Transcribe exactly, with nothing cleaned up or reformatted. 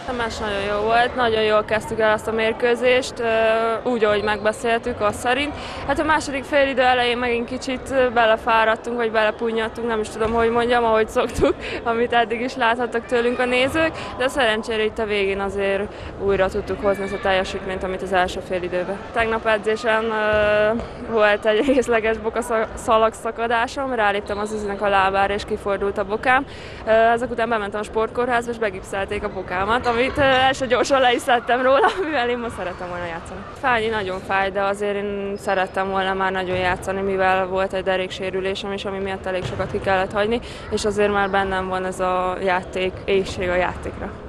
A meccs nagyon jó volt, nagyon jól kezdtük el azt a mérkőzést, úgy, ahogy megbeszéltük, azt szerint. Hát a második félidő elején megint kicsit belefáradtunk, vagy belepunnyadtunk, nem is tudom, hogy mondjam, ahogy szoktuk, amit eddig is láthattak tőlünk a nézők, de szerencsére itt a végén azért újra tudtuk hozni ezt a teljesítményt, amit az első félidőben. Tegnap edzésen uh, volt egy részleges bokaszalagszakadásom, ráléptem az üznek a lábára és kifordult a bokám. Uh, ezek után bementem a sportkórházba és begipszelték a bokámat, amit első gyorsan le is szedtem róla, mivel én most szerettem volna játszani. Fájni nagyon fáj, de azért én szerettem volna már nagyon játszani, mivel volt egy deréksérülésem is, ami miatt elég sokat ki kellett hagyni, és azért már bennem van ez a játék, éhség a játékra.